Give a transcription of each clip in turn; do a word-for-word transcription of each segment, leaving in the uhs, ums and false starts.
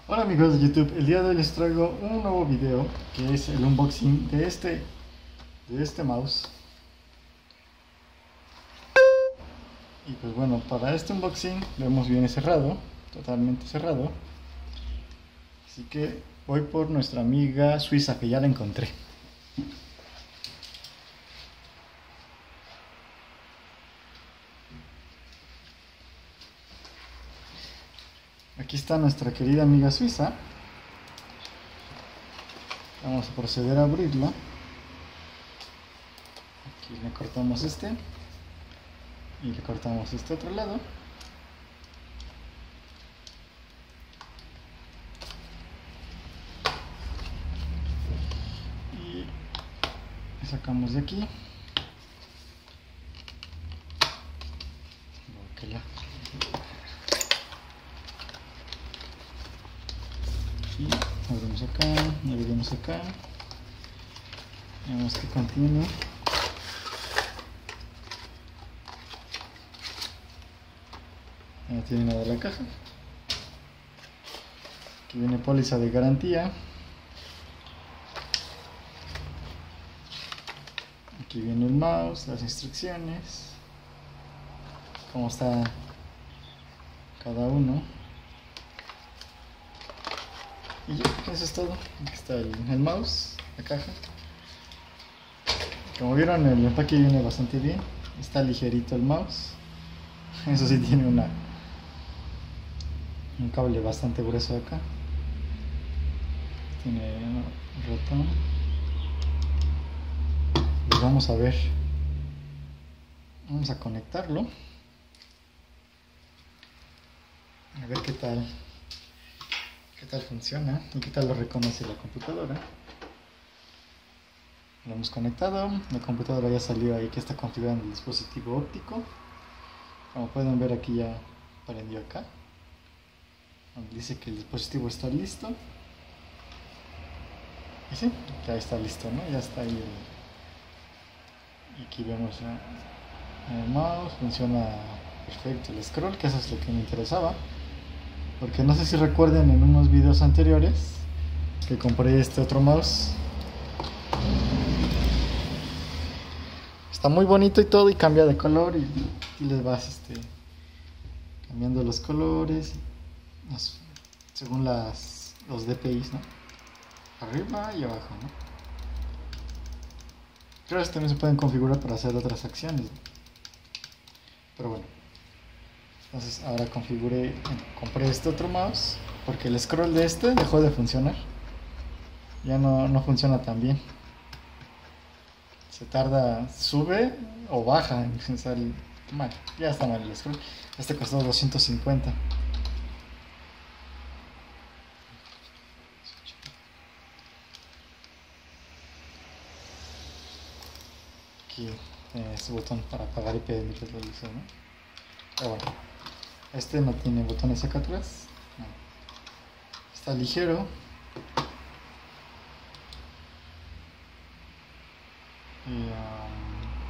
Hola amigos de YouTube, el día de hoy les traigo un nuevo video que es el unboxing de este, de este mouse. Y pues bueno, para este unboxing lo hemos viene cerrado, totalmente cerrado. Así que voy por nuestra amiga suiza que ya la encontré. Aquí está nuestra querida amiga suiza. Vamos a proceder a abrirla. Aquí le cortamos este y le cortamos este otro lado. Y sacamos de aquí. Y abrimos acá, y abrimos acá. Veamos que contiene. No tiene nada de la caja. Aquí viene póliza de garantía. Aquí viene el mouse, las instrucciones, cómo está cada uno. Y ya, eso es todo. Aquí está el, el mouse, la caja. Como vieron, el empaque viene bastante bien. Está ligerito el mouse. Eso sí, tiene una un cable bastante grueso acá. Tiene un ratón. Pues vamos a ver. Vamos a conectarlo. A ver qué tal. Qué tal funciona y qué tal lo reconoce la computadora. Lo hemos conectado. La computadora ya salió ahí que está configurando el dispositivo óptico. Como pueden ver, aquí ya prendió acá. Dice que el dispositivo está listo. Y sí, ya está listo, ¿no? Ya está ahí el... Y aquí vemos el mouse, funciona perfecto el scroll, que eso es lo que me interesaba. Porque no sé si recuerden en unos videos anteriores que compré este otro mouse. Está muy bonito y todo, y cambia de color y, y les vas este, cambiando los colores las, según las, los D P Is, ¿no? Arriba y abajo, ¿no? Creo que también se pueden configurar para hacer otras acciones, ¿no? Pero bueno, entonces ahora configuré, compré este otro mouse porque el scroll de este dejó de funcionar. Ya no, no funciona tan bien. Se tarda, sube o baja en pensar mal. Ya está mal el scroll. Este costó doscientos cincuenta. Aquí tiene su botón para apagar y pedir el televisor, ¿no? Pero bueno, este no tiene botones acá atrás. No. Está ligero. Y, um,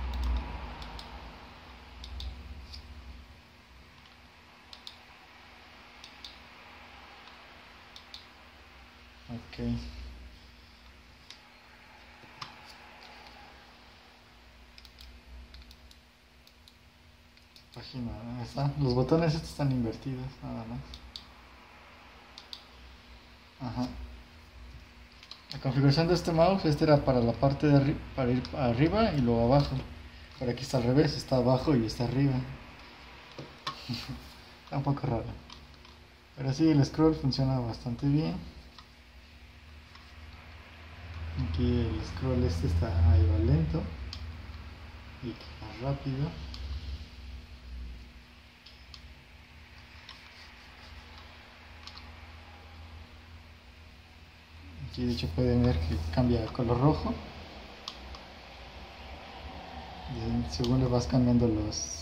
ok. Página, está. Los botones estos están invertidos, nada más. Ajá. La configuración de este mouse, este era para la parte de arriba, para ir arriba y luego abajo. Pero aquí está al revés, está abajo y está arriba. Está un poco raro. Pero sí, el scroll funciona bastante bien. Aquí el scroll este está ahí va lento y más rápido. Aquí de hecho pueden ver que cambia a color rojo. Y según le vas cambiando los...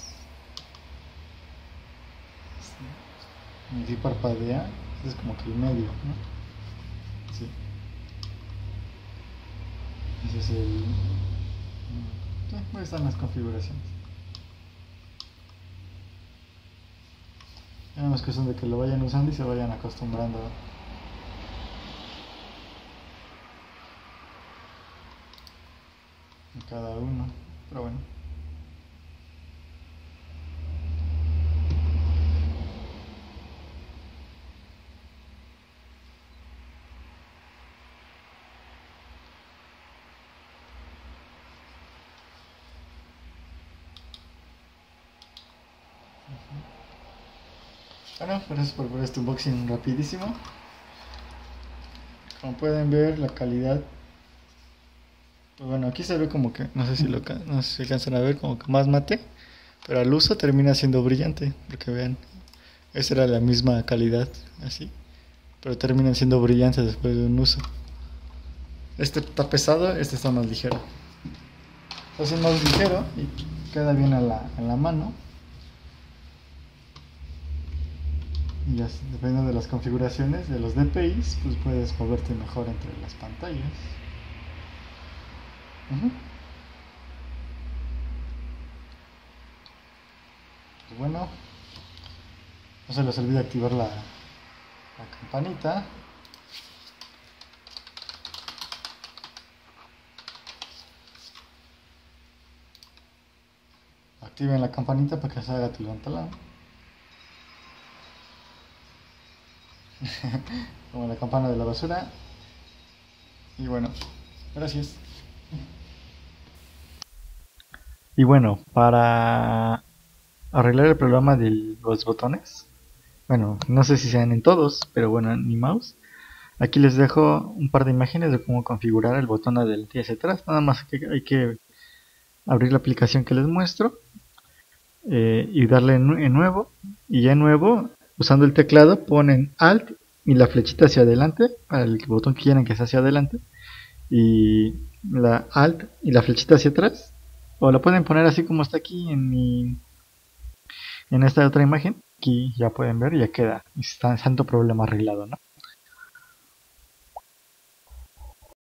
Aquí parpadea, este es como que el medio, ¿no? Sí. Ese es el... Sí, ahí están las configuraciones. Ya no es cuestión de que lo vayan usando y se vayan acostumbrando cada uno, pero bueno. Bueno, gracias por ver este unboxing rapidísimo. Como pueden ver, la calidad, pues bueno, aquí se ve como que, no sé si lo no sé si alcanzan a ver, como que más mate, pero al uso termina siendo brillante, porque vean, esa era la misma calidad, así, pero terminan siendo brillantes después de un uso. Este está pesado, este está más ligero. Este es más ligero y queda bien a la, a la mano. Y ya, dependiendo de las configuraciones de los D P Is, pues puedes moverte mejor entre las pantallas. Uh-huh. Pues bueno, no se les olvide activar la, la campanita. Activen la campanita para que se haga tu talán. Como la campana de la basura. Y bueno, gracias. Y bueno, para arreglar el problema de los botones, bueno, no sé si sean en todos, pero bueno, en mi mouse, aquí les dejo un par de imágenes de cómo configurar el botón adelante y hacia atrás. Nada más que hay que abrir la aplicación que les muestro eh, y darle en, en nuevo, y ya en nuevo, usando el teclado, ponen Alt y la flechita hacia adelante para el botón que quieran que sea hacia adelante, y la Alt y la flechita hacia atrás, o la pueden poner así como está aquí en mi en esta otra imagen. Aquí ya pueden ver, ya queda, está santo problema arreglado, ¿no?